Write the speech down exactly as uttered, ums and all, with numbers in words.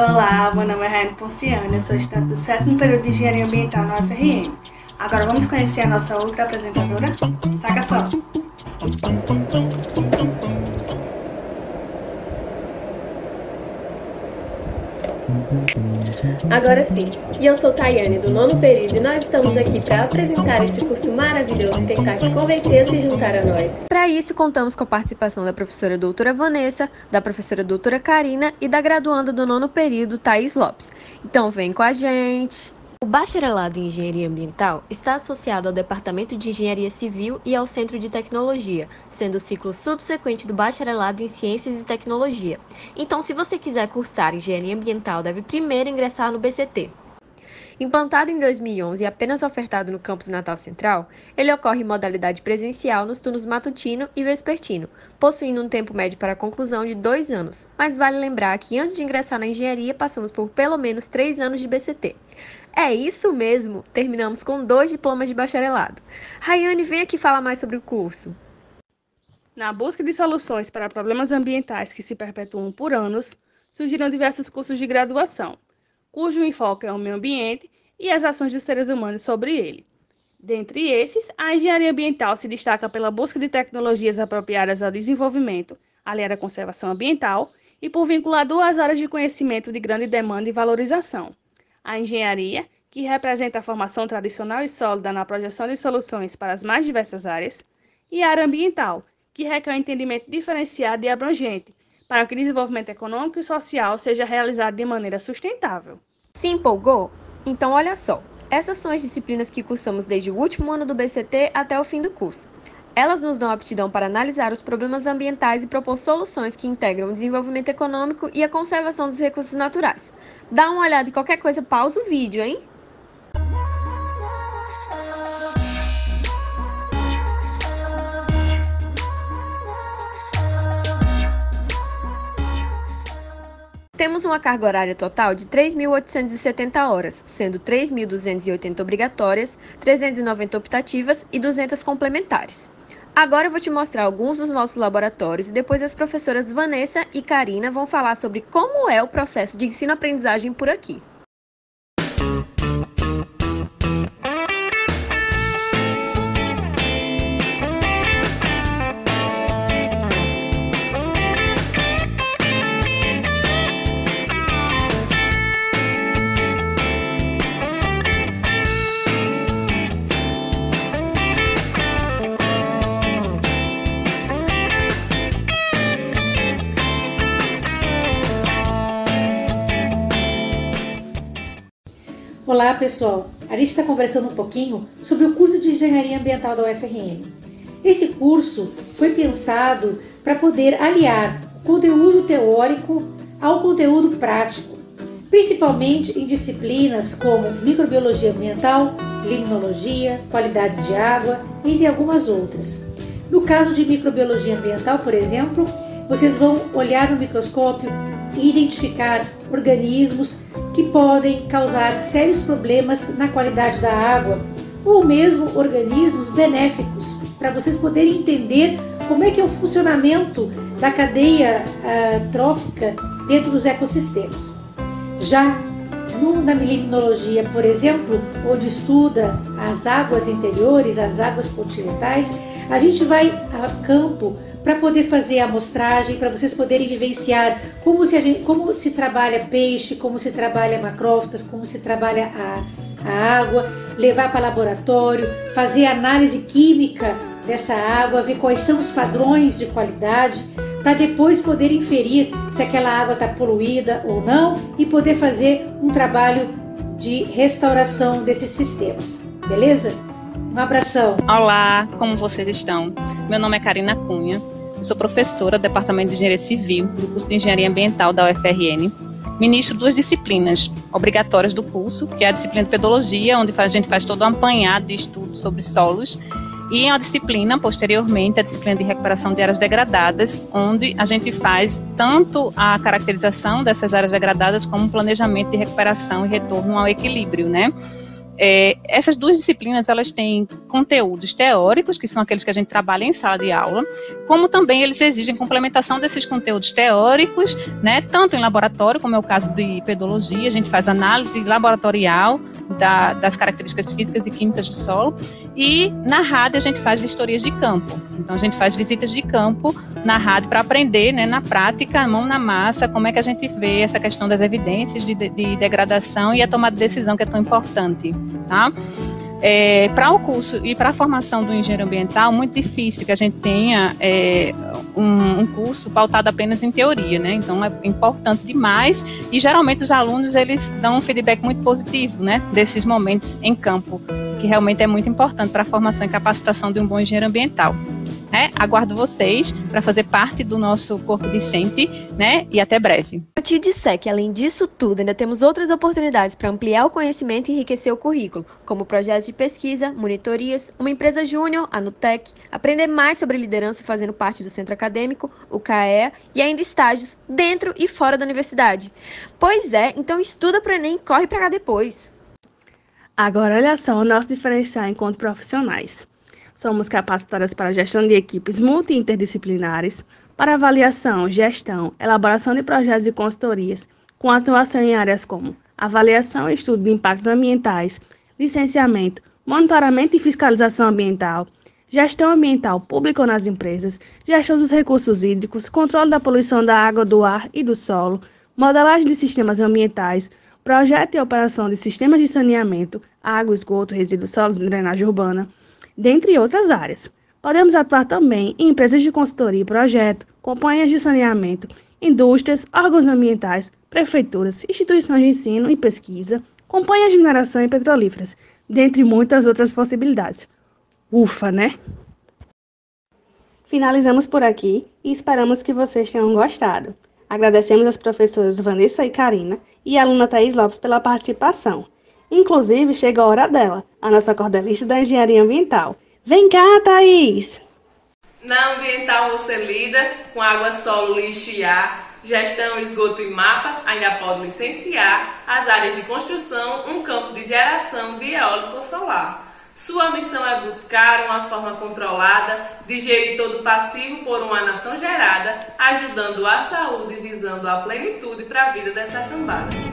Olá, meu nome é Raiane Ponciano, eu sou estudante do sétimo período de Engenharia Ambiental na U F R N. Agora vamos conhecer a nossa outra apresentadora? Saca só! Agora sim, e eu sou Tayane do nono período e nós estamos aqui para apresentar esse curso maravilhoso e tentar te convencer a se juntar a nós. Para isso, contamos com a participação da professora doutora Vanessa, da professora doutora Karina e da graduanda do nono período, Thaís Lopes. Então vem com a gente! O Bacharelado em Engenharia Ambiental está associado ao Departamento de Engenharia Civil e ao Centro de Tecnologia, sendo o ciclo subsequente do Bacharelado em Ciências e Tecnologia. Então, se você quiser cursar Engenharia Ambiental, deve primeiro ingressar no B C T. Implantado em dois mil e onze e apenas ofertado no campus Natal Central, ele ocorre em modalidade presencial nos turnos matutino e vespertino, possuindo um tempo médio para a conclusão de dois anos. Mas vale lembrar que antes de ingressar na engenharia, passamos por pelo menos três anos de B C T. É isso mesmo! Terminamos com dois diplomas de bacharelado. Raiane, vem aqui falar mais sobre o curso. Na busca de soluções para problemas ambientais que se perpetuam por anos, surgiram diversos cursos de graduação, cujo enfoque é o meio ambiente e as ações dos seres humanos sobre ele. Dentre esses, a engenharia ambiental se destaca pela busca de tecnologias apropriadas ao desenvolvimento, aliada à conservação ambiental, e por vincular duas áreas de conhecimento de grande demanda e valorização. A engenharia, que representa a formação tradicional e sólida na projeção de soluções para as mais diversas áreas, e a área ambiental, que requer um entendimento diferenciado e abrangente, para que o desenvolvimento econômico e social seja realizado de maneira sustentável. Se empolgou? Então olha só, essas são as disciplinas que cursamos desde o último ano do B C T até o fim do curso. Elas nos dão aptidão para analisar os problemas ambientais e propor soluções que integram o desenvolvimento econômico e a conservação dos recursos naturais. Dá uma olhada e qualquer coisa pausa o vídeo, hein? Temos uma carga horária total de três mil oitocentas e setenta horas, sendo três mil duzentas e oitenta obrigatórias, trezentas e noventa optativas e duzentas complementares. Agora eu vou te mostrar alguns dos nossos laboratórios e depois as professoras Vanessa e Karina vão falar sobre como é o processo de ensino-aprendizagem por aqui. Olá pessoal, a gente está conversando um pouquinho sobre o curso de Engenharia Ambiental da U F R N. Esse curso foi pensado para poder aliar o conteúdo teórico ao conteúdo prático, principalmente em disciplinas como microbiologia ambiental, limnologia, qualidade de água, entre algumas outras. No caso de microbiologia ambiental, por exemplo, vocês vão olhar no microscópio e identificar organismos que podem causar sérios problemas na qualidade da água, ou mesmo organismos benéficos, para vocês poderem entender como é que é o funcionamento da cadeia uh, trófica dentro dos ecossistemas. Já no, na limnologia, por exemplo, onde estuda as águas interiores, as águas continentais, a gente vai a campo para poder fazer a amostragem, para vocês poderem vivenciar como se, a gente, como se trabalha peixe, como se trabalha macrófitas, como se trabalha a, a água, levar para laboratório, fazer análise química dessa água, ver quais são os padrões de qualidade, para depois poder inferir se aquela água está poluída ou não e poder fazer um trabalho de restauração desses sistemas, beleza? Um abração. Olá, como vocês estão? Meu nome é Karina Cunha, eu sou professora do Departamento de Engenharia Civil do curso de Engenharia Ambiental da U F R N. Ministro duas disciplinas obrigatórias do curso, que é a disciplina de Pedologia, onde a gente faz todo um apanhado de estudos sobre solos, e a disciplina, posteriormente, a disciplina de recuperação de áreas degradadas, onde a gente faz tanto a caracterização dessas áreas degradadas como o planejamento de recuperação e retorno ao equilíbrio, né? É, essas duas disciplinas, elas têm conteúdos teóricos, que são aqueles que a gente trabalha em sala de aula, como também eles exigem complementação desses conteúdos teóricos, né, tanto em laboratório, como é o caso de pedologia, a gente faz análise laboratorial da, das características físicas e químicas do solo, e na rádio a gente faz vistorias de campo. Então a gente faz visitas de campo na rádio para aprender, né, na prática, mão na massa, como é que a gente vê essa questão das evidências de, de, de degradação e a tomada de decisão, que é tão importante. Tá? É, para o curso e para a formação do engenheiro ambiental, muito difícil que a gente tenha é, um, um curso pautado apenas em teoria, né? Então é importante demais e geralmente os alunos eles dão um feedback muito positivo, né, desses momentos em campo, que realmente é muito importante para a formação e capacitação de um bom engenheiro ambiental. É, aguardo vocês para fazer parte do nosso corpo discente, né? E até breve. Eu te disser que, além disso tudo, ainda temos outras oportunidades para ampliar o conhecimento e enriquecer o currículo, como projetos de pesquisa, monitorias, uma empresa júnior, a Nutec, aprender mais sobre liderança fazendo parte do centro acadêmico, o C A E A, e ainda estágios dentro e fora da universidade. Pois é, então estuda para o Enem e corre para cá depois. Agora, olha só o nosso diferencial enquanto profissionais. Somos capacitadas para a gestão de equipes multi-interdisciplinares, para avaliação, gestão, elaboração de projetos e consultorias, com atuação em áreas como avaliação e estudo de impactos ambientais, licenciamento, monitoramento e fiscalização ambiental, gestão ambiental pública nas empresas, gestão dos recursos hídricos, controle da poluição da água, do ar e do solo, modelagem de sistemas ambientais, projeto e operação de sistemas de saneamento, água, esgoto, resíduos sólidos e drenagem urbana, dentre outras áreas. Podemos atuar também em empresas de consultoria e projeto, companhias de saneamento, indústrias, órgãos ambientais, prefeituras, instituições de ensino e pesquisa, companhias de mineração e petrolíferas, dentre muitas outras possibilidades. Ufa, né? Finalizamos por aqui e esperamos que vocês tenham gostado. Agradecemos às professoras Vanessa e Karina e à aluna Thaís Lopes pela participação. Inclusive, chega a hora dela, a nossa cordelista da Engenharia Ambiental. Vem cá, Thaís! Na ambiental você lida com água, solo, lixo e ar, gestão, esgoto e mapas, ainda pode licenciar as áreas de construção, um campo de geração de eólico ou solar. Sua missão é buscar uma forma controlada de gerir todo o passivo por uma nação gerada, ajudando a saúde e visando a plenitude para a vida dessa cambada.